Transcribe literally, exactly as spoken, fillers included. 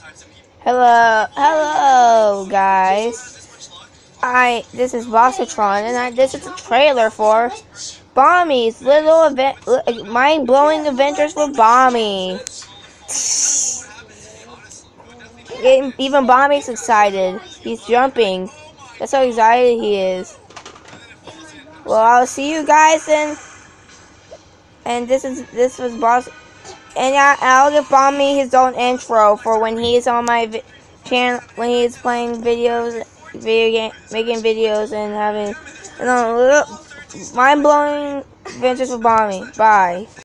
Hello, hello, guys. I this is Bossatron, and I, this is a trailer for Bombie's little event, mind-blowing adventures with Bombie. Even Bombie's excited. He's jumping. That's how excited he is. Well, I'll see you guys in. And this is this was Boss. And I, I'll give Bomby his own intro for when he's on my channel, when he's playing videos, video game, making videos, and having, you know, mind-blowing adventures with Bomby. Bye.